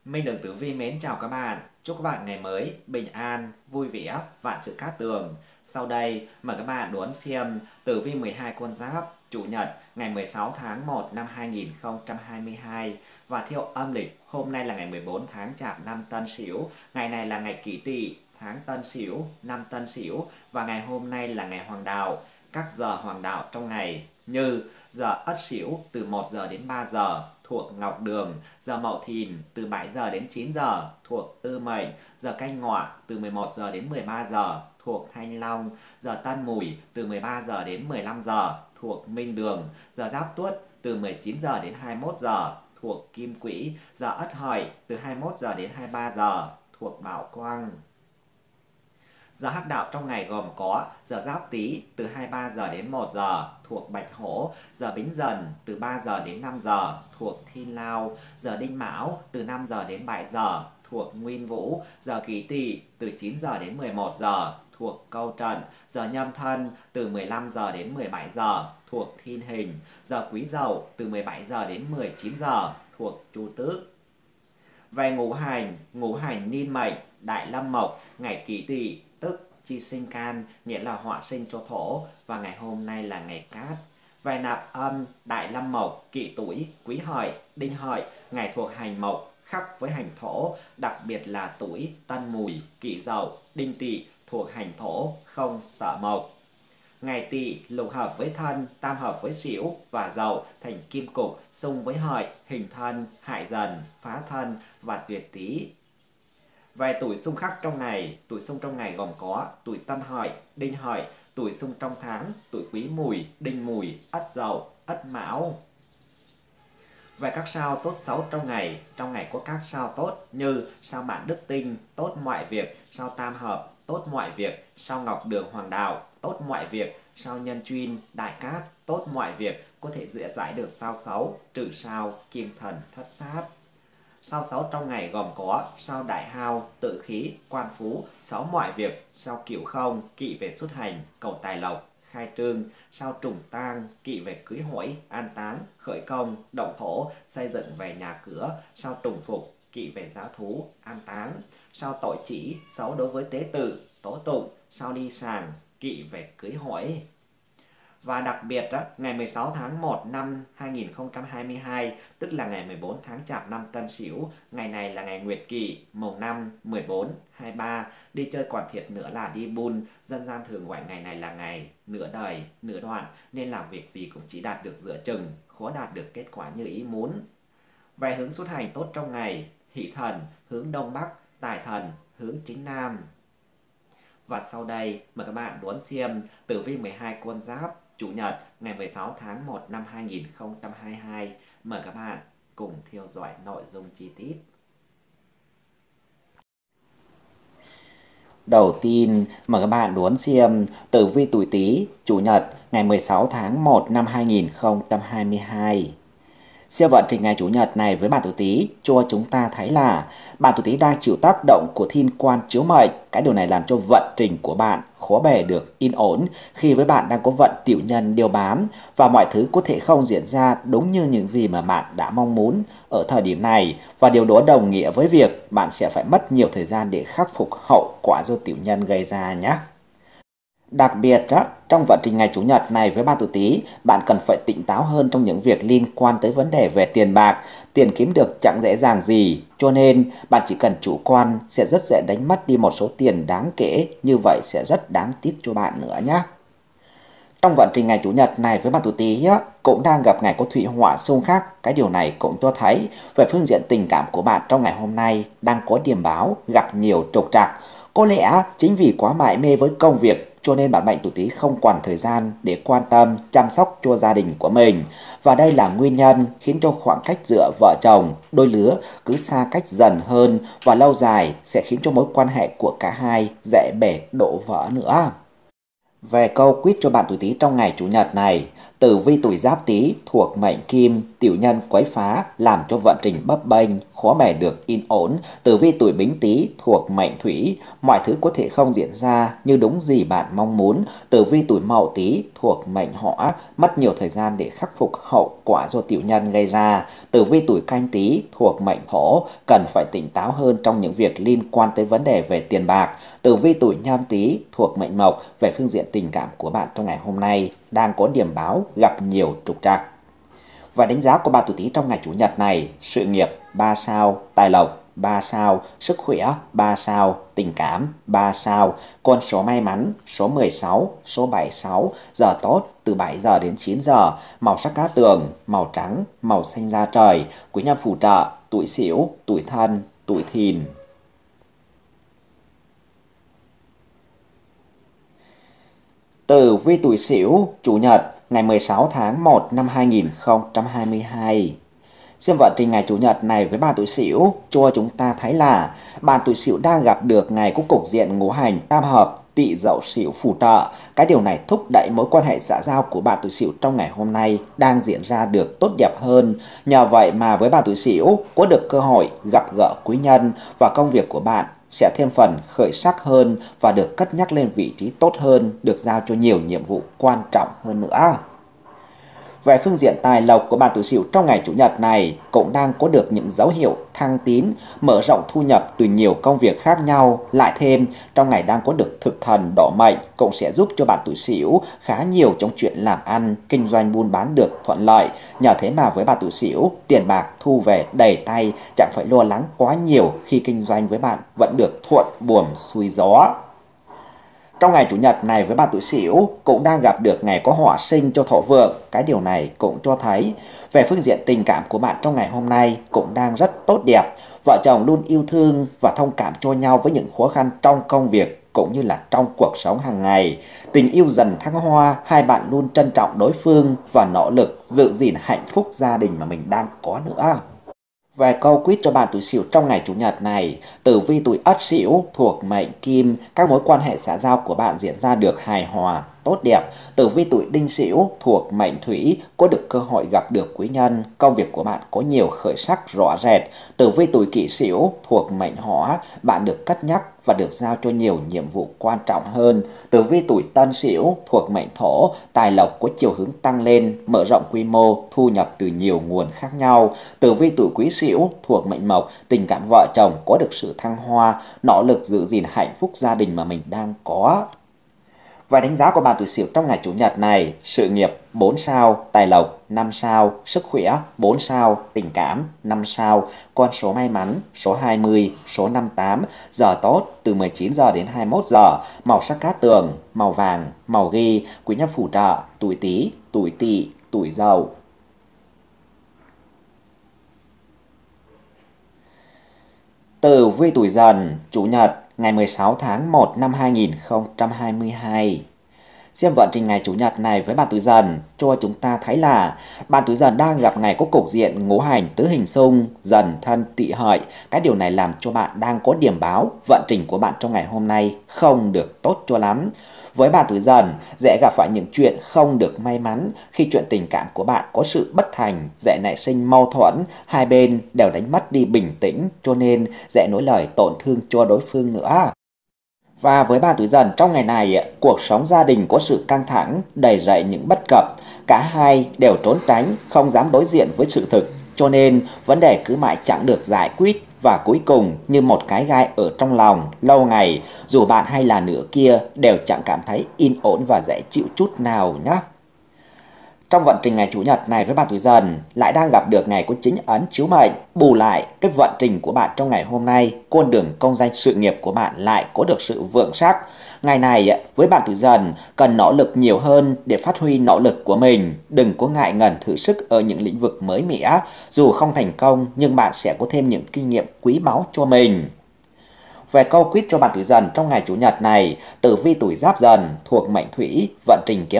Minh Đường Tử Vi mến chào các bạn. Chúc các bạn ngày mới bình an, vui vẻ, vạn sự cát tường. Sau đây mời các bạn đón xem Tử Vi 12 con giáp Chủ nhật ngày 16 tháng 1 năm 2022 và theo âm lịch hôm nay là ngày 14 tháng Chạp năm Tân Sửu. Ngày này là ngày Kỷ Tỵ, tháng Tân Sửu, năm Tân Sửu và ngày hôm nay là ngày Hoàng đạo. Các giờ hoàng đạo trong ngày như giờ Ất Sửu từ 1 giờ đến 3 giờ thuộc Ngọc Đường, giờ Mậu Thìn từ 7 giờ đến 9 giờ thuộc Tư Mệnh, giờ Canh Ngọ từ 11 giờ đến 13 giờ thuộc Thanh Long, giờ Tân Mùi từ 13 giờ đến 15 giờ thuộc Minh Đường, giờ Giáp Tuất từ 19 giờ đến 21 giờ thuộc Kim Quỹ, giờ Ất Hợi từ 21 giờ đến 23 giờ thuộc Bảo Quang. Giờ hắc đạo trong ngày gồm có giờ Giáp Tý từ 23 giờ đến 1 giờ thuộc Bạch Hổ, giờ Bính Dần từ 3 giờ đến 5 giờ thuộc Thiên Lao, giờ Đinh Mão từ 5 giờ đến 7 giờ thuộc Nguyên Vũ, giờ Kỷ Tỵ từ 9 giờ đến 11 giờ thuộc Câu Trận, giờ Nhâm Thân từ 15 giờ đến 17 giờ thuộc Thiên Hình, giờ Quý Dậu từ 17 giờ đến 19 giờ thuộc Chu Tước. Về ngũ hành niên mệnh Đại Lâm Mộc, ngày Kỷ Tỵ tức chi sinh can, nghĩa là họa sinh cho thổ, và ngày hôm nay là ngày Cát. Về nạp âm Đại Lâm Mộc, Kỷ Tuổi, Quý Hợi, Đinh Hợi, ngày thuộc hành mộc khắc với hành thổ, đặc biệt là Tuổi, Tân Mùi, Kỷ Dậu, Đinh Tỵ thuộc hành thổ, không sợ mộc. Ngày Tỵ lục hợp với Thân, tam hợp với Sửu và Dậu thành kim cục, xung với Hợi, hình Thân, hại Dần, phá Thân và tuyệt Tý. Về tuổi xung khắc trong ngày, tuổi xung trong ngày gồm có tuổi Tân Hợi, Đinh Hợi, tuổi xung trong tháng, tuổi Quý Mùi, Đinh Mùi, Ất Dậu, Ất Mão. Về các sao tốt xấu trong ngày có các sao tốt như sao Mạn Đức Tinh, tốt mọi việc, sao Tam Hợp, tốt mọi việc, sao Ngọc Đường Hoàng Đạo, tốt mọi việc, sao Nhân Chuyên, Đại Cát, tốt mọi việc, có thể dễ giải được sao xấu, trừ sao Kim Thần Thất Sát. Sao xấu trong ngày gồm có sao Đại Hao, Tự Khí, Quan Phú, xấu mọi việc, sao Cửu Không, kỵ về xuất hành, cầu tài lộc, khai trương, sao Trùng Tang, kỵ về cưới hỏi, an táng, khởi công, động thổ, xây dựng về nhà cửa, sao Trùng Phục, kỵ về giá thú, an táng, sao Tội Chỉ, xấu đối với tế tự, tố tụng, sao Đi Sàng, kỵ về cưới hỏi. Và đặc biệt ngày 16 tháng 1 năm 2022, tức là ngày 14 tháng Chạp năm Tân Sửu, ngày này là ngày Nguyệt Kỷ, mùng 5, 14, 23, đi chơi còn thiệt nữa là đi buôn, dân gian thường gọi ngày này là ngày nửa đời, nửa đoạn, nên làm việc gì cũng chỉ đạt được giữa chừng, khó đạt được kết quả như ý muốn. Về hướng xuất hành tốt trong ngày, Hỷ Thần hướng Đông Bắc, Tài Thần hướng Chính Nam. Và sau đây mời các bạn đón xem Tử Vi 12 con giáp Chủ nhật ngày 16 tháng 1 năm 2022. Mời các bạn cùng theo dõi nội dung chi tiết. Đầu tiên, mời các bạn đón xem Tử Vi tuổi Tý Chủ nhật ngày 16 tháng 1 năm 2022. Siêu vận trình ngày Chủ nhật này với bạn tuổi Tý cho chúng ta thấy là bạn tuổi Tý đang chịu tác động của thiên quan chiếu mệnh. Cái điều này làm cho vận trình của bạn khó bề được yên ổn khi với bạn đang có vận tiểu nhân điều bám và mọi thứ có thể không diễn ra đúng như những gì mà bạn đã mong muốn ở thời điểm này, và điều đó đồng nghĩa với việc bạn sẽ phải mất nhiều thời gian để khắc phục hậu quả do tiểu nhân gây ra nhé. Đặc biệt trong vận trình ngày Chủ nhật này với bạn tuổi Tý, bạn cần phải tỉnh táo hơn trong những việc liên quan tới vấn đề về tiền bạc. Tiền kiếm được chẳng dễ dàng gì, cho nên bạn chỉ cần chủ quan sẽ rất dễ đánh mất đi một số tiền đáng kể, như vậy sẽ rất đáng tiếc cho bạn nữa nhé. Trong vận trình ngày Chủ nhật này với bạn tuổi Tý cũng đang gặp ngày có thủy hỏa xung khắc. Cái điều này cũng cho thấy về phương diện tình cảm của bạn trong ngày hôm nay đang có điểm báo gặp nhiều trục trặc. Có lẽ chính vì quá mải mê với công việc cho nên bạn mệnh tuổi Tý không còn thời gian để quan tâm, chăm sóc cho gia đình của mình. Và đây là nguyên nhân khiến cho khoảng cách giữa vợ chồng, đôi lứa cứ xa cách dần hơn và lâu dài sẽ khiến cho mối quan hệ của cả hai dễ bể đổ vỡ nữa. Về câu quyết cho bạn tuổi Tý trong ngày Chủ nhật này, tử vi tuổi Giáp Tý thuộc mệnh Kim, tiểu nhân quấy phá làm cho vận trình bấp bênh, khó bề được yên ổn. Tử vi tuổi Bính Tý thuộc mệnh Thủy, mọi thứ có thể không diễn ra như đúng gì bạn mong muốn. Tử vi tuổi Mậu Tý thuộc mệnh Hỏa, mất nhiều thời gian để khắc phục hậu quả do tiểu nhân gây ra. Tử vi tuổi Canh Tý thuộc mệnh Thổ, cần phải tỉnh táo hơn trong những việc liên quan tới vấn đề về tiền bạc. Tử vi tuổi Nhâm Tý thuộc mệnh Mộc, về phương diện tình cảm của bạn trong ngày hôm nay đang có điểm báo gặp nhiều trục trặc. Và đánh giá của bạn tuổi Tý trong ngày Chủ nhật này: sự nghiệp 3 sao, tài lộc 3 sao, sức khỏe 3 sao, tình cảm 3 sao. Con số may mắn số 16, số 76, giờ tốt từ 7 giờ đến 9 giờ, màu sắc cát tường màu trắng, màu xanh da trời. Quý nhân phù trợ tuổi Sửu, tuổi Thân, tuổi Thìn. Tử vi tuổi Sửu, Chủ nhật, ngày 16 tháng 1 năm 2022. Xem vận trình ngày Chủ nhật này với bạn tuổi Sửu cho chúng ta thấy là bạn tuổi Sửu đang gặp được ngày có cục diện ngũ hành tam hợp Tỵ Dậu Sửu phù trợ. Cái điều này thúc đẩy mối quan hệ xã giao của bạn tuổi Sửu trong ngày hôm nay đang diễn ra được tốt đẹp hơn. Nhờ vậy mà với bạn tuổi Sửu có được cơ hội gặp gỡ quý nhân và công việc của bạn sẽ thêm phần khởi sắc hơn và được cất nhắc lên vị trí tốt hơn, được giao cho nhiều nhiệm vụ quan trọng hơn nữa. Về phương diện tài lộc của bạn tuổi Sửu trong ngày Chủ nhật này cũng đang có được những dấu hiệu thăng tín, mở rộng thu nhập từ nhiều công việc khác nhau. Lại thêm, trong ngày đang có được thực thần đỏ mệnh cũng sẽ giúp cho bạn tuổi Sửu khá nhiều trong chuyện làm ăn, kinh doanh buôn bán được thuận lợi. Nhờ thế mà với bạn tuổi Sửu, tiền bạc thu về đầy tay, chẳng phải lo lắng quá nhiều khi kinh doanh với bạn vẫn được thuận buồm xuôi gió. Trong ngày Chủ nhật này với bạn tuổi Sửu cũng đang gặp được ngày có hỏa sinh cho Thổ vượng. Cái điều này cũng cho thấy về phương diện tình cảm của bạn trong ngày hôm nay cũng đang rất tốt đẹp. Vợ chồng luôn yêu thương và thông cảm cho nhau với những khó khăn trong công việc cũng như là trong cuộc sống hàng ngày. Tình yêu dần thăng hoa, hai bạn luôn trân trọng đối phương và nỗ lực giữ gìn hạnh phúc gia đình mà mình đang có nữa. Về câu quyết cho bạn tuổi Sửu trong ngày Chủ nhật này, tử vi tuổi Ất Sửu thuộc mệnh Kim, các mối quan hệ xã giao của bạn diễn ra được hài hòa, tốt đẹp. Tử vi tuổi Đinh Sửu thuộc mệnh Thủy, có được cơ hội gặp được quý nhân, công việc của bạn có nhiều khởi sắc rõ rệt. Tử vi tuổi Kỷ Sửu thuộc mệnh Hỏa, bạn được cất nhắc và được giao cho nhiều nhiệm vụ quan trọng hơn. Tử vi tuổi Tân Sửu thuộc mệnh Thổ, tài lộc có chiều hướng tăng lên, mở rộng quy mô, thu nhập từ nhiều nguồn khác nhau. Tử vi tuổi Quý Sửu thuộc mệnh Mộc, tình cảm vợ chồng có được sự thăng hoa, nỗ lực giữ gìn hạnh phúc gia đình mà mình đang có. Và đánh giá của bạn tuổi Sửu trong ngày Chủ nhật này: sự nghiệp 4 sao, tài lộc 5 sao, sức khỏe 4 sao, tình cảm 5 sao, con số may mắn số 20, số 58, giờ tốt từ 19 giờ đến 21 giờ, màu sắc cát tường màu vàng, màu ghi. Quý nhân phù trợ tuổi Tý, tuổi Tỵ, tuổi Dậu. Tử vi tuổi Dần, Chủ nhật, ngày 16 tháng 1 năm 2022. Xem vận trình ngày Chủ nhật này với bạn tuổi Dần cho chúng ta thấy là bạn tuổi Dần đang gặp ngày có cục diện ngũ hành tứ hình xung Dần Thân Tỵ Hợi. Cái điều này làm cho bạn đang có điểm báo vận trình của bạn trong ngày hôm nay không được tốt cho lắm. Với bạn tuổi Dần, dễ gặp phải những chuyện không được may mắn khi chuyện tình cảm của bạn có sự bất thành, dễ nảy sinh mâu thuẫn, hai bên đều đánh mất đi bình tĩnh cho nên dễ nói lời tổn thương cho đối phương nữa. Và với bạn tuổi Dần trong ngày này, cuộc sống gia đình có sự căng thẳng, đầy rẫy những bất cập. Cả hai đều trốn tránh, không dám đối diện với sự thực. Cho nên vấn đề cứ mãi chẳng được giải quyết và cuối cùng như một cái gai ở trong lòng lâu ngày. Dù bạn hay là nửa kia đều chẳng cảm thấy yên ổn và dễ chịu chút nào nhé. Trong vận trình ngày Chủ nhật này với bạn tuổi Dần lại đang gặp được ngày có chính ấn chiếu mệnh. Bù lại, cái vận trình của bạn trong ngày hôm nay, con đường công danh sự nghiệp của bạn lại có được sự vượng sắc. Ngày này với bạn tuổi Dần cần nỗ lực nhiều hơn để phát huy nỗ lực của mình. Đừng có ngại ngần thử sức ở những lĩnh vực mới mẻ. Dù không thành công nhưng bạn sẽ có thêm những kinh nghiệm quý báu cho mình. Về câu quyết cho bạn tuổi Dần trong ngày Chủ nhật này, tử vi tuổi Giáp Dần thuộc mệnh Thủy, vận trình kiếm sắc,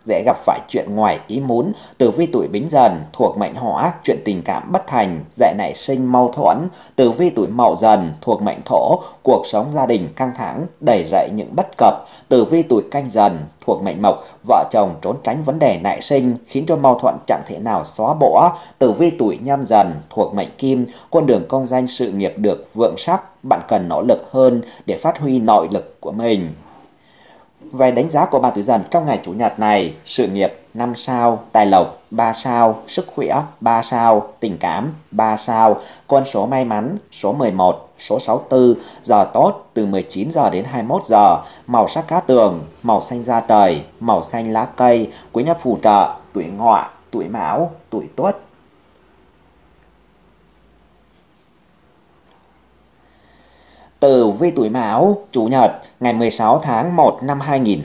dễ gặp phải chuyện ngoài ý muốn. Tử vi tuổi Bính Dần thuộc mệnh Hỏa, chuyện tình cảm bất thành, dễ nảy sinh mâu thuẫn. Tử vi tuổi Mậu Dần thuộc mệnh Thổ, cuộc sống gia đình căng thẳng, đầy rẫy những bất cập. Tử vi tuổi Canh Dần thuộc mệnh Mộc, vợ chồng trốn tránh vấn đề nảy sinh khiến cho mâu thuẫn chẳng thể nào xóa bỏ. Tử vi tuổi Nhâm Dần thuộc mệnh Kim, con đường công danh sự nghiệp được vượng sắc, bạn cần nỗ lực hơn để phát huy nội lực của mình. Về đánh giá của bạn tuổi Dần trong ngày Chủ nhật này: sự nghiệp 5 sao, tài lộc 3 sao, sức khỏe 3 sao, tình cảm 3 sao, con số may mắn số 11, số 64, giờ tốt từ 19 giờ đến 21 giờ, màu sắc cát tường, màu xanh da trời, màu xanh lá cây, quý nhân phù trợ tuổi Ngọ, tuổi Mão, tuổi Tuất. Tử vi tuổi Mão, Chủ nhật, ngày 16 tháng 1 năm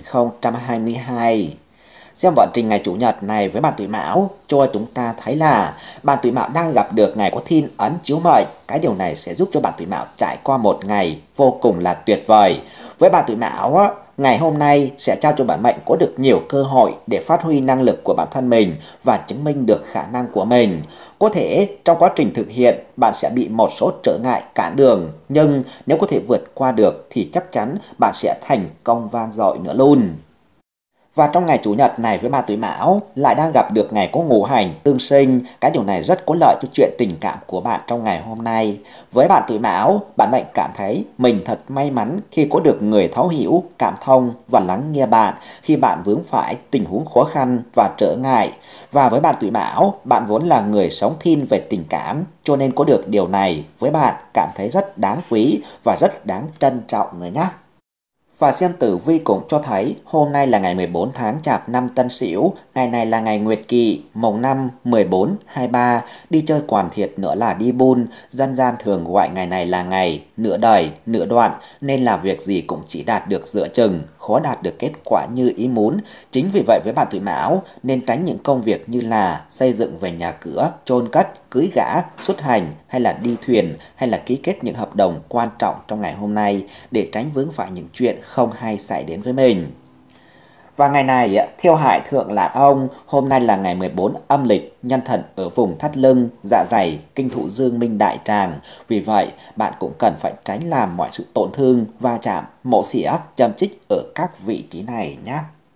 2022. Xem vận trình ngày Chủ nhật này với bạn tuổi Mão, cho chúng ta thấy là bạn tuổi Mão đang gặp được ngày có thiên ấn chiếu mệnh. Cái điều này sẽ giúp cho bạn tuổi Mão trải qua một ngày vô cùng là tuyệt vời. Với bạn tuổi Mão, ngày hôm nay sẽ trao cho bạn mệnh có được nhiều cơ hội để phát huy năng lực của bản thân mình và chứng minh được khả năng của mình. Có thể trong quá trình thực hiện, bạn sẽ bị một số trở ngại cản đường, nhưng nếu có thể vượt qua được thì chắc chắn bạn sẽ thành công vang dội nữa luôn. Và trong ngày Chủ nhật này với bạn tuổi Mão lại đang gặp được ngày có ngũ hành tương sinh. Cái điều này rất có lợi cho chuyện tình cảm của bạn trong ngày hôm nay. Với bạn tuổi Mão, bạn mệnh cảm thấy mình thật may mắn khi có được người thấu hiểu, cảm thông và lắng nghe bạn khi bạn vướng phải tình huống khó khăn và trở ngại. Và với bạn tuổi Mão, bạn vốn là người sống thiên về tình cảm, cho nên có được điều này với bạn cảm thấy rất đáng quý và rất đáng trân trọng nữa nhé. Và xem tử vi cũng cho thấy hôm nay là ngày 14 tháng Chạp năm Tân Sửu, ngày này là ngày Nguyệt Kỷ, mồng 5, 14, 23, đi chơi quản thiệt nữa là đi buôn, dân gian thường gọi ngày này là ngày nửa đời, nửa đoạn, nên làm việc gì cũng chỉ đạt được giữa chừng, khó đạt được kết quả như ý muốn. Chính vì vậy với bạn tuổi Mão nên tránh những công việc như là xây dựng về nhà cửa, chôn cất, cưới gả, xuất hành hay là đi thuyền hay là ký kết những hợp đồng quan trọng trong ngày hôm nay để tránh vướng phải những chuyện không hay xảy đến với mình. Và ngày này, theo Hải Thượng Lạn Ông, hôm nay là ngày 14 âm lịch, nhân thần ở vùng thắt lưng, dạ dày, kinh thủ dương minh đại tràng. Vì vậy, bạn cũng cần phải tránh làm mọi sự tổn thương, va chạm, mổ xỉa, châm chích ở các vị trí này nhé.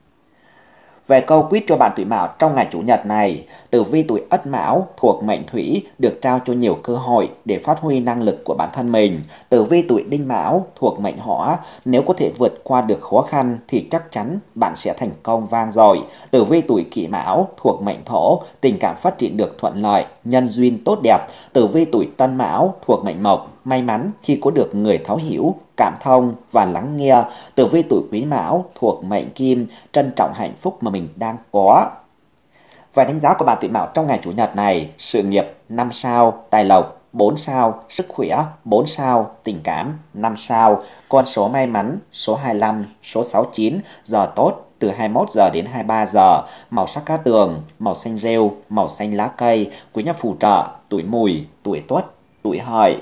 Về câu quyết cho bạn tuổi Mão trong ngày Chủ nhật này: tử vi tuổi Ất Mão thuộc mệnh Thủy, được trao cho nhiều cơ hội để phát huy năng lực của bản thân mình. Tử vi tuổi Đinh Mão thuộc mệnh Hỏa, nếu có thể vượt qua được khó khăn thì chắc chắn bạn sẽ thành công vang dội. Tử vi tuổi Kỷ Mão thuộc mệnh Thổ, tình cảm phát triển được thuận lợi, nhân duyên tốt đẹp. Tử vi tuổi Tân Mão thuộc mệnh Mộc, may mắn khi có được người thấu hiểu, cảm thông và lắng nghe. Tử vi tuổi Quý Mão thuộc mệnh Kim, trân trọng hạnh phúc mà mình đang có. Và đánh giá của bạn tuổi Mão trong ngày Chủ nhật này: sự nghiệp 5 sao, tài lộc 4 sao, sức khỏe 4 sao, tình cảm 5 sao, con số may mắn số 25, số 69, giờ tốt từ 21 giờ đến 23 giờ, màu sắc cát tường, màu xanh rêu, màu xanh lá cây, quý nhân phù trợ tuổi Mùi, tuổi Tuất, tuổi Hợi.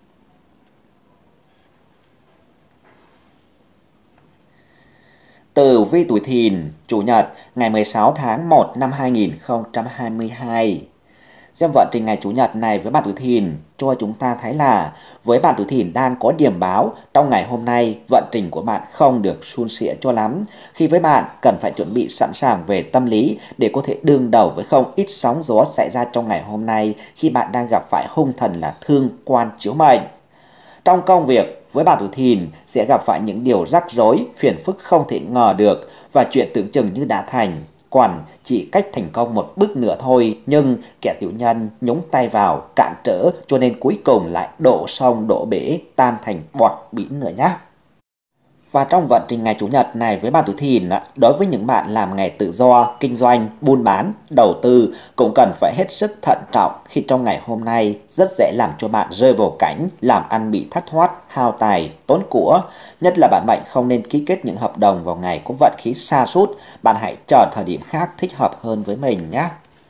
Tử vi tuổi Thìn, Chủ nhật, ngày 16 tháng 1 năm 2022. Xem vận trình ngày Chủ nhật này với bạn tuổi Thìn, cho chúng ta thấy là với bạn tuổi Thìn đang có điểm báo trong ngày hôm nay, vận trình của bạn không được suôn sẻ cho lắm. Khi với bạn cần phải chuẩn bị sẵn sàng về tâm lý để có thể đương đầu với không ít sóng gió xảy ra trong ngày hôm nay khi bạn đang gặp phải hung thần là thương quan chiếu mệnh. Trong công việc, với bạn tuổi Thìn sẽ gặp phải những điều rắc rối, phiền phức không thể ngờ được và chuyện tưởng chừng như đã thành, còn chỉ cách thành công một bước nữa thôi, nhưng kẻ tiểu nhân nhúng tay vào cản trở cho nên cuối cùng lại đổ sông đổ bể, tan thành bọt biển nữa nhé. Và trong vận trình ngày Chủ nhật này với bạn tuổi Thìn, đối với những bạn làm nghề tự do, kinh doanh, buôn bán, đầu tư cũng cần phải hết sức thận trọng khi trong ngày hôm nay rất dễ làm cho bạn rơi vào cảnh làm ăn bị thất thoát, hao tài, tốn của. Nhất là bạn mệnh không nên ký kết những hợp đồng vào ngày có vận khí sa sút, bạn hãy chờ thời điểm khác thích hợp hơn với mình nhé.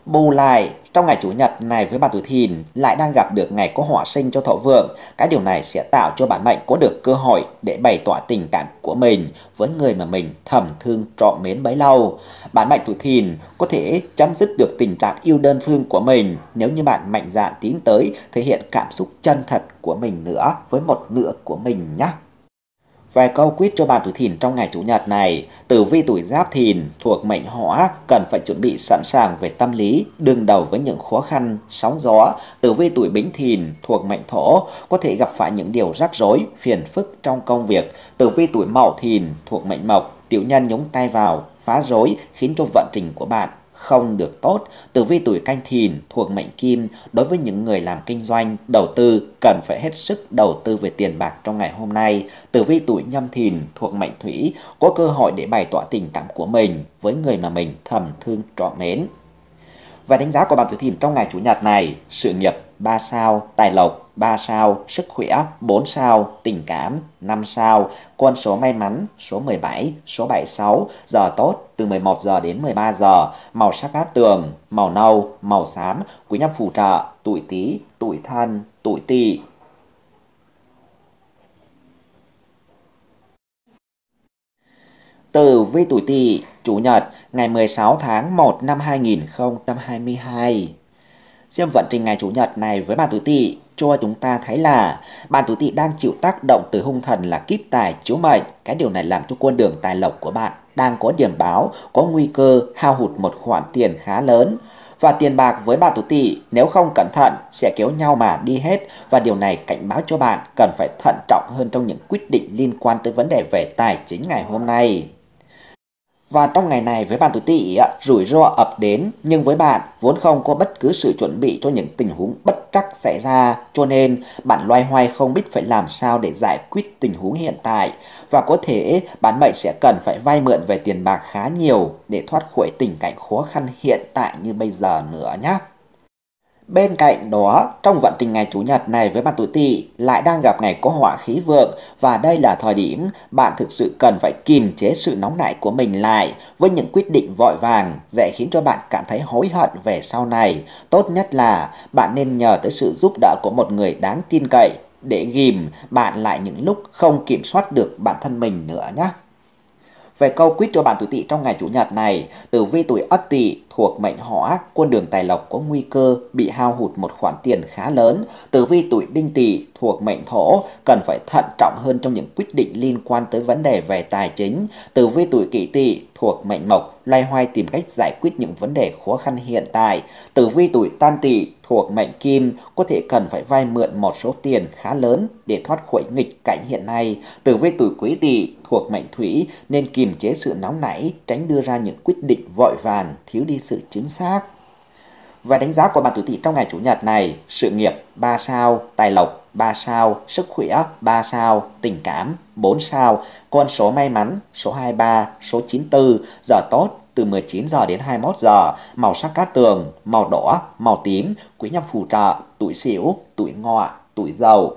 Bù lại, trong ngày Chủ nhật này với bạn tuổi Thìn lại đang gặp được ngày có họa sinh cho Thổ Vượng. Cái điều này sẽ tạo cho bản mệnh có được cơ hội để bày tỏ tình cảm của mình với người mà mình thầm thương trọn mến bấy lâu. Bản mệnh tuổi Thìn có thể chấm dứt được tình trạng yêu đơn phương của mình nếu như bạn mạnh dạn tiến tới thể hiện cảm xúc chân thật của mình nữa với một nửa của mình nhé. Vài câu quyết cho bạn tuổi Thìn trong ngày Chủ nhật này. Tử vi tuổi Giáp Thìn thuộc mệnh Hỏa cần phải chuẩn bị sẵn sàng về tâm lý, đương đầu với những khó khăn, sóng gió. Tử vi tuổi Bính Thìn thuộc mệnh Thổ có thể gặp phải những điều rắc rối, phiền phức trong công việc. Tử vi tuổi Mậu Thìn thuộc mệnh Mộc, tiểu nhân nhúng tay vào, phá rối khiến cho vận trình của bạn không được tốt. Tử vi tuổi Canh Thìn thuộc mệnh Kim, đối với những người làm kinh doanh, đầu tư cần phải hết sức đầu tư về tiền bạc trong ngày hôm nay. Tử vi tuổi Nhâm Thìn thuộc mệnh Thủy, có cơ hội để bày tỏ tình cảm của mình với người mà mình thầm thương trọn mến. Và đánh giá của bạn tuổi Thìn trong ngày Chủ nhật này: sự nghiệp 3 sao, tài lộc 3 sao, sức khỏe 4 sao, tình cảm 5 sao, con số may mắn số 17, số 76, giờ tốt từ 11 giờ đến 13 giờ, màu sắc cát tường, màu nâu, màu xám, quý nhân phù trợ, tuổi Tý, tuổi Thân, tuổi Tỵ. Tử vi tuổi Tỵ, Chủ nhật, ngày 16 tháng 1 năm 2022. Xem vận trình ngày Chủ nhật này với bạn tuổi Tỵ cho chúng ta thấy là bạn tuổi Tỵ đang chịu tác động từ hung thần là Kíp Tài chiếu mệnh. Cái điều này làm cho con đường tài lộc của bạn đang có điểm báo, có nguy cơ hao hụt một khoản tiền khá lớn. Và tiền bạc với bạn tuổi Tỵ nếu không cẩn thận sẽ kéo nhau mà đi hết, và điều này cảnh báo cho bạn cần phải thận trọng hơn trong những quyết định liên quan tới vấn đề về tài chính ngày hôm nay. Và trong ngày này với bạn tuổi Tỵ, rủi ro ập đến, nhưng với bạn vốn không có bất cứ sự chuẩn bị cho những tình huống bất trắc xảy ra, cho nên bạn loay hoay không biết phải làm sao để giải quyết tình huống hiện tại, và có thể bạn mệnh sẽ cần phải vay mượn về tiền bạc khá nhiều để thoát khỏi tình cảnh khó khăn hiện tại như bây giờ nữa nhé. Bên cạnh đó, trong vận trình ngày Chủ nhật này với bạn tuổi Tỵ lại đang gặp ngày có họa khí vượng, và đây là thời điểm bạn thực sự cần phải kiềm chế sự nóng nảy của mình lại. Với những quyết định vội vàng dễ khiến cho bạn cảm thấy hối hận về sau này. Tốt nhất là bạn nên nhờ tới sự giúp đỡ của một người đáng tin cậy để ghìm bạn lại những lúc không kiểm soát được bản thân mình nữa nhé. Về câu quyết cho bạn tuổi Tỵ trong ngày Chủ nhật này: tử vi tuổi Ất Tỵ thuộc mệnh Hỏa, con đường tài lộc có nguy cơ bị hao hụt một khoản tiền khá lớn. Tử vi tuổi Đinh Tỵ thuộc mệnh Thổ, cần phải thận trọng hơn trong những quyết định liên quan tới vấn đề về tài chính. Tử vi tuổi Kỷ Tỵ thuộc mệnh Mộc, loay hoay tìm cách giải quyết những vấn đề khó khăn hiện tại. Tử vi tuổi Tam Tỵ thuộc mệnh Kim, có thể cần phải vay mượn một số tiền khá lớn để thoát khỏi nghịch cảnh hiện nay. Tử vi tuổi Quý Tỵ thuộc mệnh Thủy, nên kiềm chế sự nóng nảy, tránh đưa ra những quyết định vội vàng, thiếu đi sự chính xác. Và đánh giá của bạn tuổi Tỵ trong ngày Chủ nhật này: sự nghiệp 3 sao, tài lộc 3 sao, sức khỏe 3 sao, tình cảm 4 sao, con số may mắn số 23, số 94, giờ tốt từ 19 giờ đến 21 giờ, màu sắc cát tường, màu đỏ, màu tím, quý nhân phù trợ, tuổi Sửu, tuổi Ngọ, tuổi Dậu.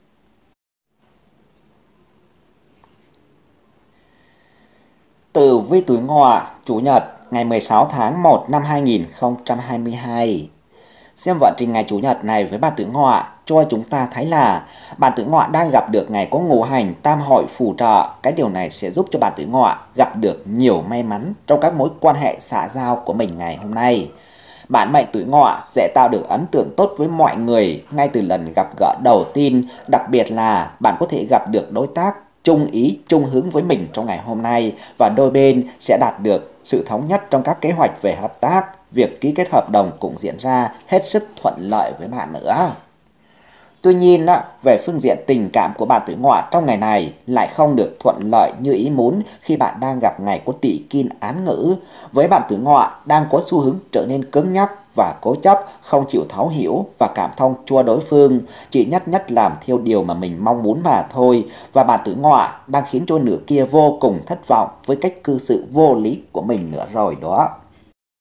Tử vi tuổi Ngọ, Chủ nhật, ngày 16 tháng 1 năm 2022. Xem vận trình ngày Chủ nhật này với bạn tuổi Ngọ cho chúng ta thấy là bạn tuổi Ngọ đang gặp được ngày có ngũ hành tam hội phù trợ. Cái điều này sẽ giúp cho bạn tuổi Ngọ gặp được nhiều may mắn trong các mối quan hệ xã giao của mình ngày hôm nay. Bạn mệnh tuổi Ngọ sẽ tạo được ấn tượng tốt với mọi người ngay từ lần gặp gỡ đầu tiên, đặc biệt là bạn có thể gặp được đối tác chung ý, chung hướng với mình trong ngày hôm nay, và đôi bên sẽ đạt được sự thống nhất trong các kế hoạch về hợp tác. Việc ký kết hợp đồng cũng diễn ra hết sức thuận lợi với bạn nữa. Tuy nhiên, về phương diện tình cảm của bạn tuổi Ngọ trong ngày này lại không được thuận lợi như ý muốn khi bạn đang gặp ngày có Tỵ Kim án ngữ. Với bạn tuổi Ngọ đang có xu hướng trở nên cứng nhắc và cố chấp, không chịu thấu hiểu và cảm thông cho đối phương, chỉ nhất làm theo điều mà mình mong muốn mà thôi. Và bạn tuổi Ngọ đang khiến cho nửa kia vô cùng thất vọng với cách cư xử vô lý của mình nữa rồi đó.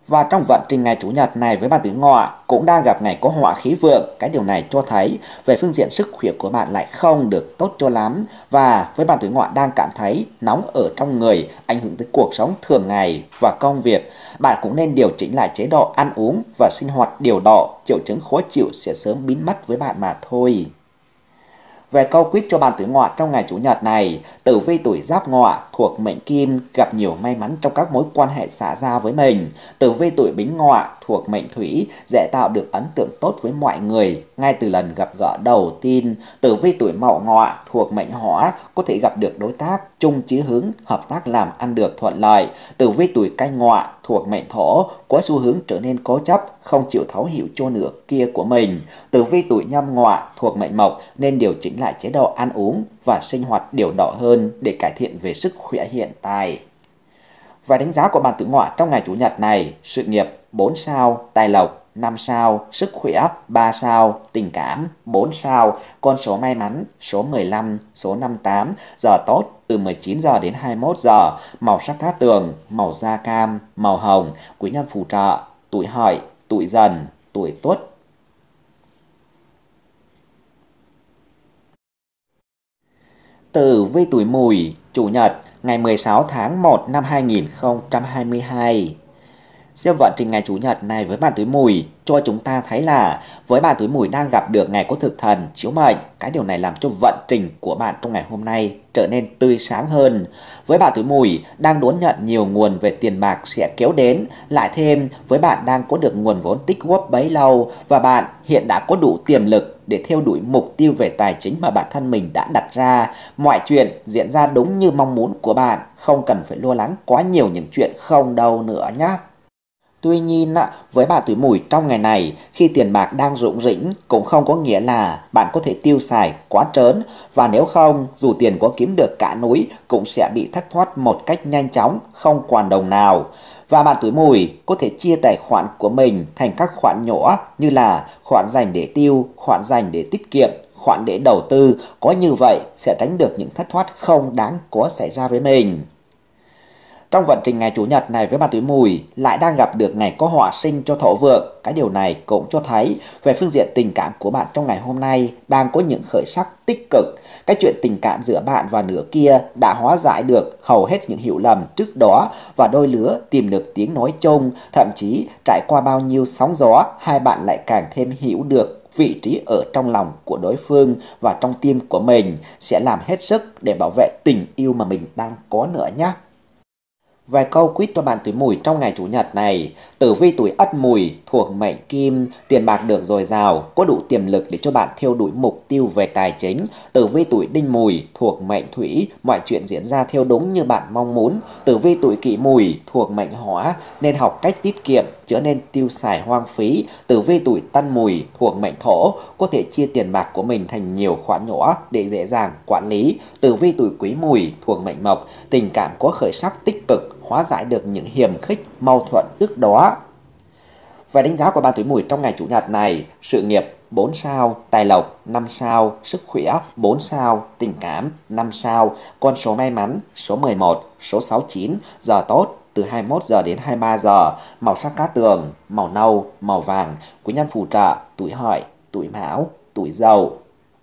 Và trong vận trình ngày Chủ nhật này với bạn tuổi Ngọ cũng đang gặp ngày có họa khí vượng. Cái điều này cho thấy về phương diện sức khỏe của bạn lại không được tốt cho lắm. Và với bạn tuổi Ngọ đang cảm thấy nóng ở trong người, ảnh hưởng tới cuộc sống thường ngày và công việc. Bạn cũng nên điều chỉnh lại chế độ ăn uống và sinh hoạt điều độ. Triệu chứng khó chịu sẽ sớm biến mất với bạn mà thôi. Về câu quyết cho bạn tuổi Ngọ trong ngày Chủ nhật này, tử vi tuổi Giáp Ngọ thuộc mệnh Kim gặp nhiều may mắn trong các mối quan hệ xã giao với mình. Tử vi tuổi Bính Ngọ thuộc mệnh Thủy dễ tạo được ấn tượng tốt với mọi người ngay từ lần gặp gỡ đầu tiên. Tử vi tuổi Mậu Ngọ thuộc mệnh Hỏa có thể gặp được đối tác chung chí hướng, hợp tác làm ăn được thuận lợi. Tử vi tuổi Canh Ngọ thuộc mệnh Thổ có xu hướng trở nên cố chấp, không chịu thấu hiểu cho nửa kia của mình. Tử vi tuổi Nhâm Ngọ thuộc mệnh Mộc nên điều chỉnh lại chế độ ăn uống và sinh hoạt điều độ hơn để cải thiện về sức khỏe hiện tại. Và đánh giá của bạn tuổi Ngọ trong ngày Chủ nhật này: sự nghiệp 4 sao, tài lộc 5 sao, sức khỏe 3 sao, tình cảm 4 sao, con số may mắn số 15, số 58, giờ tốt từ 19 giờ đến 21 giờ, màu sắc cát tường, màu da cam, màu hồng, quý nhân phù trợ, tuổi Hợi, tuổi Dần, tuổi Tuất. Tử vi tuổi Mùi, Chủ nhật, ngày 16 tháng 1 năm 2022. Xem vận trình ngày Chủ nhật này với bạn tuổi Mùi cho chúng ta thấy là với bạn tuổi Mùi đang gặp được ngày có thực thần chiếu mệnh. Cái điều này làm cho vận trình của bạn trong ngày hôm nay trở nên tươi sáng hơn. Với bạn tuổi Mùi đang đón nhận nhiều nguồn về tiền bạc sẽ kéo đến. Lại thêm với bạn đang có được nguồn vốn tích góp bấy lâu và bạn hiện đã có đủ tiềm lực để theo đuổi mục tiêu về tài chính mà bản thân mình đã đặt ra. Mọi chuyện diễn ra đúng như mong muốn của bạn, không cần phải lo lắng quá nhiều những chuyện không đâu nữa nhé. Tuy nhiên, với bạn tuổi Mùi trong ngày này, khi tiền bạc đang rủng rỉnh cũng không có nghĩa là bạn có thể tiêu xài quá trớn. Và nếu không, dù tiền có kiếm được cả núi cũng sẽ bị thất thoát một cách nhanh chóng, không còn đồng nào. Và bạn tuổi Mùi có thể chia tài khoản của mình thành các khoản nhỏ như là khoản dành để tiêu, khoản dành để tiết kiệm, khoản để đầu tư. Có như vậy sẽ tránh được những thất thoát không đáng có xảy ra với mình. Trong vận trình ngày Chủ nhật này với bạn tuổi Mùi lại đang gặp được ngày có họa sinh cho Thổ vượng. Cái điều này cũng cho thấy về phương diện tình cảm của bạn trong ngày hôm nay đang có những khởi sắc tích cực. Cái chuyện tình cảm giữa bạn và nửa kia đã hóa giải được hầu hết những hiểu lầm trước đó và đôi lứa tìm được tiếng nói chung. Thậm chí trải qua bao nhiêu sóng gió, hai bạn lại càng thêm hiểu được vị trí ở trong lòng của đối phương và trong tim của mình, sẽ làm hết sức để bảo vệ tình yêu mà mình đang có nữa nhé. Vài câu quyết cho bạn tuổi Mùi trong ngày Chủ nhật này: tử vi tuổi Ất Mùi thuộc mệnh Kim, tiền bạc được dồi dào, có đủ tiềm lực để cho bạn theo đuổi mục tiêu về tài chính. Tử vi tuổi Đinh Mùi thuộc mệnh Thủy, mọi chuyện diễn ra theo đúng như bạn mong muốn. Tử vi tuổi Kỷ Mùi thuộc mệnh Hỏa, nên học cách tiết kiệm, chớ nên tiêu xài hoang phí. Tử vi tuổi Tân Mùi thuộc mệnh Thổ, có thể chia tiền bạc của mình thành nhiều khoản nhỏ để dễ dàng quản lý. Tử vi tuổi Quý Mùi thuộc mệnh Mộc, tình cảm có khởi sắc tích cực, hóa giải được những hiềm khích mâu thuẫn trước đó. Và đánh giá của bạn tuổi Mùi trong ngày Chủ nhật này: sự nghiệp 4 sao, tài lộc 5 sao, sức khỏe 4 sao, tình cảm 5 sao, con số may mắn số 11, số 69, giờ tốt từ 21 giờ đến 23 giờ, màu sắc cát tường, màu nâu, màu vàng, quý nhân phù trợ tuổi Hợi, tuổi Mão, tuổi Dậu.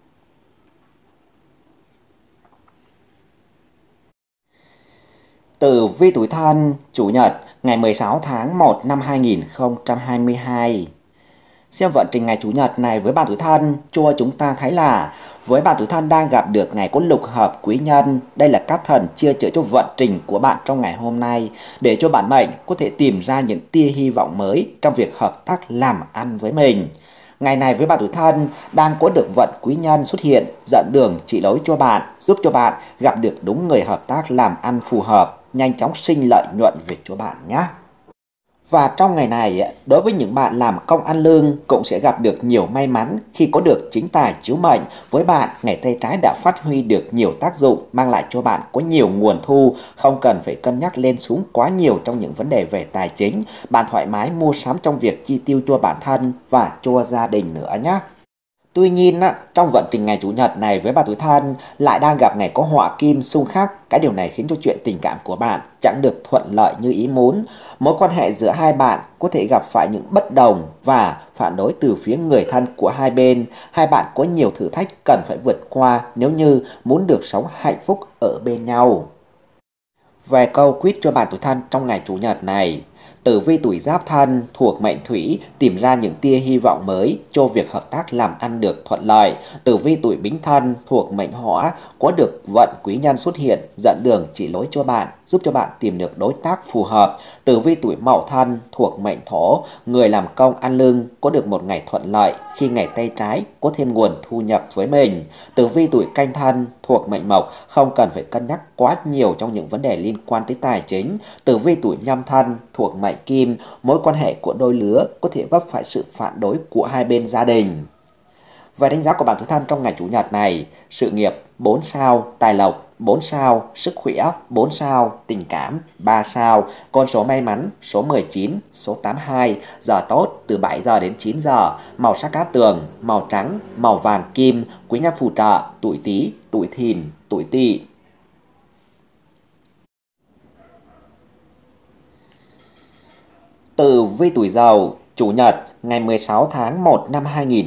Tử vi tuổi Thân, Chủ nhật, ngày 16 tháng 1 năm 2022. Xem vận trình ngày Chủ nhật này với bạn tuổi Thân cho chúng ta thấy là với bạn tuổi Thân đang gặp được ngày có lục hợp quý nhân. Đây là các thần chia chở cho vận trình của bạn trong ngày hôm nay để cho bản mệnh có thể tìm ra những tia hy vọng mới trong việc hợp tác làm ăn với mình. Ngày này với bạn tuổi Thân đang có được vận quý nhân xuất hiện, dẫn đường chỉ lối cho bạn, giúp cho bạn gặp được đúng người hợp tác làm ăn phù hợp, nhanh chóng sinh lợi nhuận về cho bạn nhé. Và trong ngày này, đối với những bạn làm công ăn lương cũng sẽ gặp được nhiều may mắn khi có được chính tài chiếu mệnh. Với bạn, ngày tay trái đã phát huy được nhiều tác dụng, mang lại cho bạn có nhiều nguồn thu, không cần phải cân nhắc lên xuống quá nhiều trong những vấn đề về tài chính. Bạn thoải mái mua sắm trong việc chi tiêu cho bản thân và cho gia đình nữa nhé. Tuy nhiên, trong vận trình ngày Chủ nhật này với bạn tuổi Thân lại đang gặp ngày có họa kim xung khắc. Cái điều này khiến cho chuyện tình cảm của bạn chẳng được thuận lợi như ý muốn. Mối quan hệ giữa hai bạn có thể gặp phải những bất đồng và phản đối từ phía người thân của hai bên. Hai bạn có nhiều thử thách cần phải vượt qua nếu như muốn được sống hạnh phúc ở bên nhau. Về câu quyết cho bạn tuổi Thân trong ngày Chủ nhật này, tử vi tuổi Giáp Thân thuộc mệnh Thủy tìm ra những tia hy vọng mới cho việc hợp tác làm ăn được thuận lợi. Tử vi tuổi Bính Thân thuộc mệnh Hỏa có được vận quý nhân xuất hiện dẫn đường chỉ lối cho bạn, giúp cho bạn tìm được đối tác phù hợp. Tử vi tuổi Mậu Thân thuộc mệnh Thổ, người làm công ăn lương có được một ngày thuận lợi khi ngày tay trái có thêm nguồn thu nhập với mình. Tử vi tuổi Canh Thân thuộc mệnh Mộc không cần phải cân nhắc quá nhiều trong những vấn đề liên quan tới tài chính. Tử vi tuổi Nhâm Thân thuộc mệnh Kim, mối quan hệ của đôi lứa có thể vấp phải sự phản đối của hai bên gia đình. Về đánh giá của bạn tuổi Thân trong ngày Chủ nhật này, sự nghiệp 4 sao, tài lộc 4 sao, sức khỏe 4 sao, tình cảm 3 sao, con số may mắn số 19, số 82, giờ tốt từ 7 giờ đến 9 giờ, màu sắc cát tường, màu trắng, màu vàng kim, quý nhân phù trợ, tuổi Tý, tuổi Thìn, tuổi Tỵ. Tử vi tuổi Dậu, Chủ nhật, ngày 16 tháng 1 năm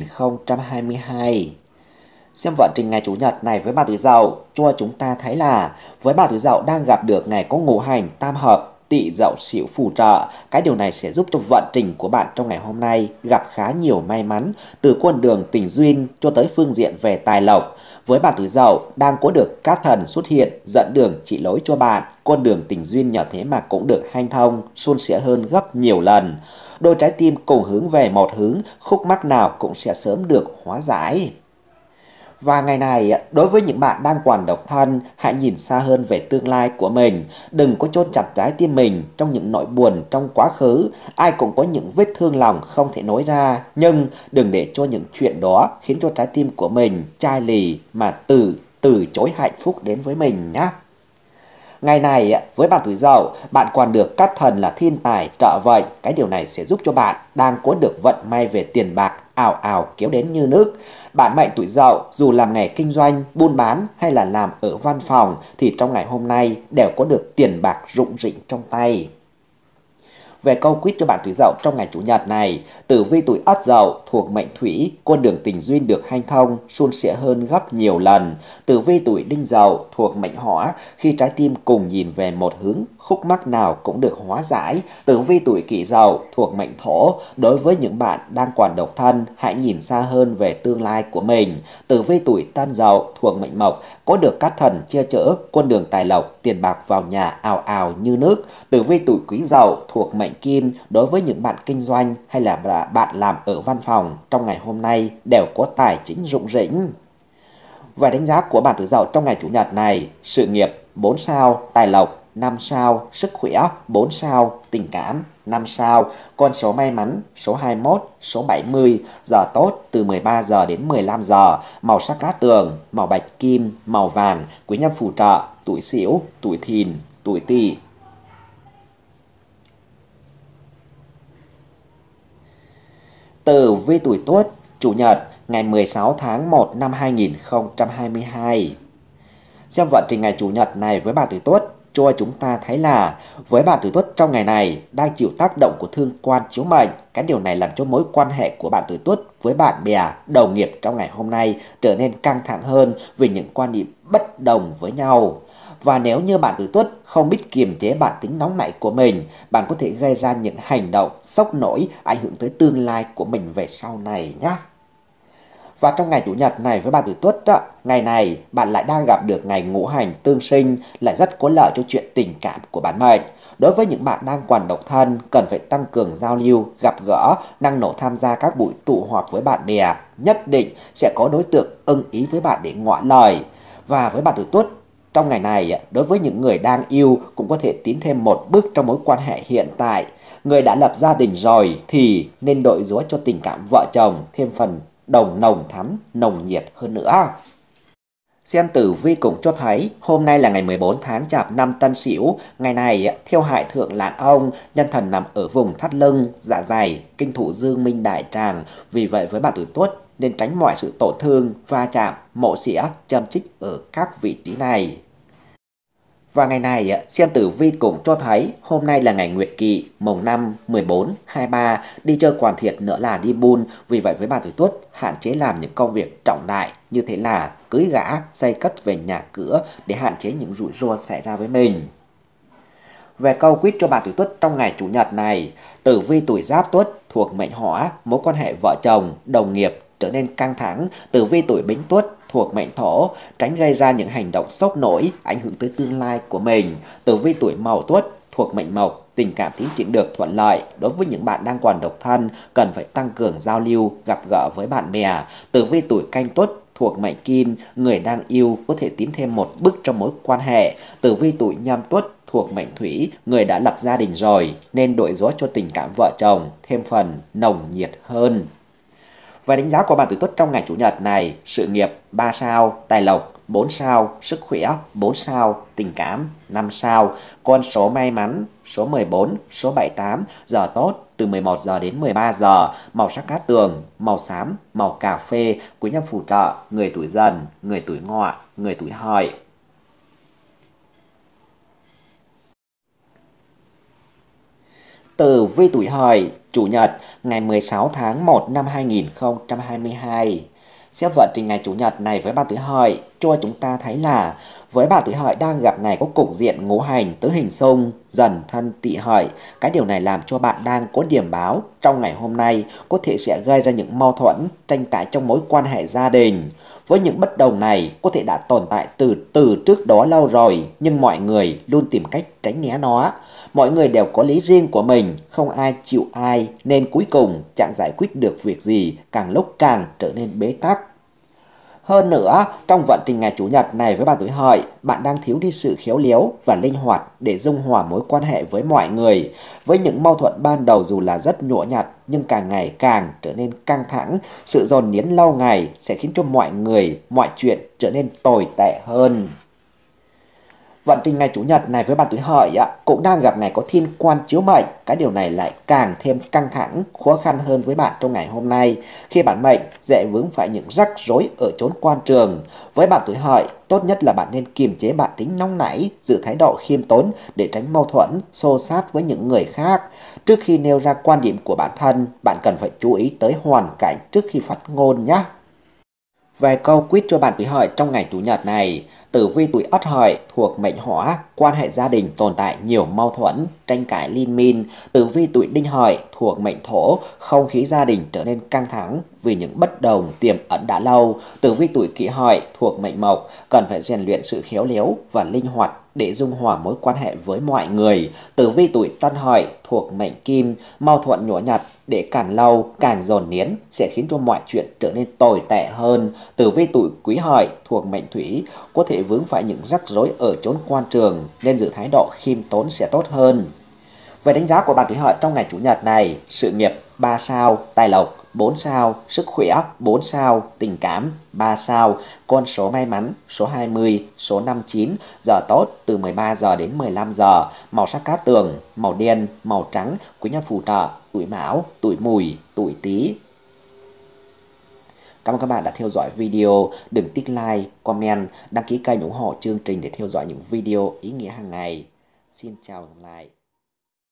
2022. Xem vận trình ngày Chủ nhật này với bạn tuổi Dậu cho chúng ta thấy là với bạn tuổi Dậu đang gặp được ngày có ngũ hành tam hợp Tỵ Dậu Sửu phù trợ. Cái điều này sẽ giúp cho vận trình của bạn trong ngày hôm nay gặp khá nhiều may mắn từ con đường tình duyên cho tới phương diện về tài lộc. Với bạn tuổi Dậu đang có được các thần xuất hiện dẫn đường chỉ lối cho bạn, con đường tình duyên nhờ thế mà cũng được hanh thông, suôn sẻ hơn gấp nhiều lần. Đôi trái tim cùng hướng về một hướng, khúc mắc nào cũng sẽ sớm được hóa giải. Và ngày này, đối với những bạn đang còn độc thân, hãy nhìn xa hơn về tương lai của mình. Đừng có chôn chặt trái tim mình trong những nỗi buồn trong quá khứ. Ai cũng có những vết thương lòng không thể nói ra. Nhưng đừng để cho những chuyện đó khiến cho trái tim của mình chai lì mà từ chối hạnh phúc đến với mình nhé. Ngày này với bạn tuổi Dậu, bạn còn được các thần là thiên tài trợ vận. Cái điều này sẽ giúp cho bạn đang có được vận may về tiền bạc ào ào kéo đến như nước. Bạn mệnh tuổi Dậu dù làm nghề kinh doanh, buôn bán hay là làm ở văn phòng thì trong ngày hôm nay đều có được tiền bạc rủng rỉnh trong tay. Về câu quyết cho bạn tuổi Dậu trong ngày Chủ nhật này, tử vi tuổi Ất Dậu thuộc mệnh Thủy, con đường tình duyên được hanh thông, suôn sẻ hơn gấp nhiều lần. Tử vi tuổi Đinh Dậu thuộc mệnh Hỏa, khi trái tim cùng nhìn về một hướng, khúc mắc nào cũng được hóa giải. Tử vi tuổi Kỷ Dậu thuộc mệnh Thổ, đối với những bạn đang còn độc thân, hãy nhìn xa hơn về tương lai của mình. Tử vi tuổi Tân Dậu thuộc mệnh Mộc, có được các thần che chở, con đường tài lộc, tiền bạc vào nhà ào ào như nước. Tử vi tuổi Quý Dậu thuộc mệnh Kim, đối với những bạn kinh doanh hay là bạn làm ở văn phòng trong ngày hôm nay đều có tài chính rủng rỉnh. Về đánh giá của bạn tuổi Dậu trong ngày Chủ nhật này, sự nghiệp 4 sao, tài lộc 5 sao, sức khỏe 4 sao, tình cảm 5 sao, con số may mắn số 21, số 70, giờ tốt từ 13 giờ đến 15 giờ, màu sắc cát tường, màu bạch kim, màu vàng, quý nhân phù trợ, tuổi Sửu, tuổi Thìn, tuổi Tỵ. Tử vi tuổi Tuất, Chủ nhật, ngày 16 tháng 1 năm 2022. Xem vận trình ngày Chủ nhật này với bạn tuổi Tuất cho chúng ta thấy là với bạn tuổi Tuất trong ngày này đang chịu tác động của thương quan chiếu mệnh. Cái điều này làm cho mối quan hệ của bạn tuổi Tuất với bạn bè, đồng nghiệp trong ngày hôm nay trở nên căng thẳng hơn vì những quan điểm bất đồng với nhau. Và nếu như bạn tuổi Tuất không biết kiềm chế bản tính nóng nảy của mình, bạn có thể gây ra những hành động sốc nổi ảnh hưởng tới tương lai của mình về sau này nhé. Và trong ngày Chủ nhật này với bạn tuổi Tuất, ngày này bạn lại đang gặp được ngày ngũ hành tương sinh, lại rất có lợi cho chuyện tình cảm của bản mệnh. Đối với những bạn đang còn độc thân, cần phải tăng cường giao lưu, gặp gỡ, năng nổ tham gia các buổi tụ họp với bạn bè. Nhất định sẽ có đối tượng ưng ý với bạn để ngỏ lời. Và với bạn tuổi Tuất, trong ngày này, đối với những người đang yêu cũng có thể tiến thêm một bước trong mối quan hệ hiện tại. Người đã lập gia đình rồi thì nên đội dối cho tình cảm vợ chồng thêm phần nồng thắm, nồng nhiệt hơn nữa. Xem tử vi cũng cho thấy hôm nay là ngày 14 tháng Chạp năm Tân Sửu. Ngày này theo hại thượng Lạn Ông, nhân thần nằm ở vùng thắt lưng, dạ dày, kinh thủ dương minh đại tràng. Vì vậy với bạn tuổi Tuất nên tránh mọi sự tổn thương, va chạm, mổ xỉa, châm chích ở các vị trí này. Và ngày này, xem tử vi cũng cho thấy hôm nay là ngày Nguyệt Kỵ, mồng 5, 14, 23, đi chơi quản thiệt nữa là đi buôn. Vì vậy với bạn tuổi Tuất, hạn chế làm những công việc trọng đại như thế là cưới gả, xây cất về nhà cửa để hạn chế những rủi ro xảy ra với mình. Về câu quyết cho bạn tuổi Tuất trong ngày Chủ nhật này, tử vi tuổi Giáp Tuất thuộc mệnh Hỏa, mối quan hệ vợ chồng, đồng nghiệp trở nên căng thẳng. Tử vi tuổi Bính Tuất thuộc mệnh Thổ, tránh gây ra những hành động sốc nổi ảnh hưởng tới tương lai của mình. Tử vi tuổi Mậu Tuất thuộc mệnh Mộc, tình cảm tiến triển được thuận lợi. Đối với những bạn đang còn độc thân, cần phải tăng cường giao lưu, gặp gỡ với bạn bè. Tử vi tuổi Canh Tuất thuộc mệnh Kim, người đang yêu có thể tiến thêm một bước trong mối quan hệ. Tử vi tuổi Nhâm Tuất thuộc mệnh Thủy, người đã lập gia đình rồi nên đổi gió cho tình cảm vợ chồng thêm phần nồng nhiệt hơn. Và đánh giá của bạn tuổi Tuất trong ngày Chủ nhật này: sự nghiệp 3 sao, tài lộc 4 sao, sức khỏe 4 sao, tình cảm 5 sao. Con số may mắn số 14, số 78, giờ tốt từ 11 giờ đến 13 giờ, màu sắc cát tường, màu xám, màu cà phê, quý nhân phù trợ, người tuổi Dần, người tuổi Ngọ, người tuổi Hợi. Tử vi tuổi Hợi, Chủ nhật, ngày 16 tháng 1 năm 2022. Xem vận trình ngày Chủ nhật này với bạn tuổi Hợi cho chúng ta thấy là với bạn tuổi Hợi đang gặp ngày có cục diện ngũ hành tứ hình xung, Dần thân Tỵ Hợi. Cái điều này làm cho bạn đang có điểm báo trong ngày hôm nay có thể sẽ gây ra những mâu thuẫn, tranh cãi trong mối quan hệ gia đình. Với những bất đồng này có thể đã tồn tại từ trước đó lâu rồi, nhưng mọi người luôn tìm cách tránh né nó. Mọi người đều có lý riêng của mình, không ai chịu ai, nên cuối cùng chẳng giải quyết được việc gì, càng lúc càng trở nên bế tắc. Hơn nữa, trong vận trình ngày Chủ nhật này với bạn tuổi Hợi, bạn đang thiếu đi sự khéo léo và linh hoạt để dung hòa mối quan hệ với mọi người. Với những mâu thuẫn ban đầu dù là rất nhỏ nhặt nhưng càng ngày càng trở nên căng thẳng, sự dồn nén lâu ngày sẽ khiến cho mọi người, mọi chuyện trở nên tồi tệ hơn. Vận trình ngày Chủ nhật này với bạn tuổi Hợi cũng đang gặp ngày có thiên quan chiếu mệnh. Cái điều này lại càng thêm căng thẳng, khó khăn hơn với bạn trong ngày hôm nay, khi bản mệnh dễ vướng phải những rắc rối ở chốn quan trường. Với bạn tuổi Hợi, tốt nhất là bạn nên kiềm chế bản tính nóng nảy, giữ thái độ khiêm tốn để tránh mâu thuẫn, xô xát với những người khác. Trước khi nêu ra quan điểm của bản thân, bạn cần phải chú ý tới hoàn cảnh trước khi phát ngôn nhé. Về câu quyết cho bạn tuổi Hợi trong ngày Chủ nhật này, tử vi tuổi Ất Hợi thuộc mệnh Hỏa, quan hệ gia đình tồn tại nhiều mâu thuẫn, tranh cãi liên miên. Tử vi tuổi Đinh Hợi thuộc mệnh Thổ, không khí gia đình trở nên căng thẳng vì những bất đồng tiềm ẩn đã lâu. Tử vi tuổi Kỷ Hợi thuộc mệnh Mộc, cần phải rèn luyện sự khéo léo và linh hoạt để dung hòa mối quan hệ với mọi người. Tử vi tuổi Tân Hợi thuộc mệnh Kim, mâu thuẫn nhỏ nhặt để càng lâu càng dồn nén sẽ khiến cho mọi chuyện trở nên tồi tệ hơn. Tử vi tuổi Quý Hợi thuộc mệnh Thủy, có thể vướng phải những rắc rối ở chốn quan trường nên giữ thái độ khiêm tốn sẽ tốt hơn. Về đánh giá của bạn tuổi Hợi trong ngày Chủ nhật này: sự nghiệp 3 sao, tài lộc 4 sao, sức khỏe 4 sao, tình cảm 3 sao, con số may mắn số 20, số 59, giờ tốt từ 13 giờ đến 15 giờ, màu sắc cát tường, màu đen, màu trắng, quý nhân phù trợ tuổi Mão, tuổi Mùi, tuổi Tý. Cảm ơn các bạn đã theo dõi video. Đừng tích like, comment, đăng ký kênh ủng hộ chương trình để theo dõi những video ý nghĩa hàng ngày. Xin chào và hẹn gặp lại.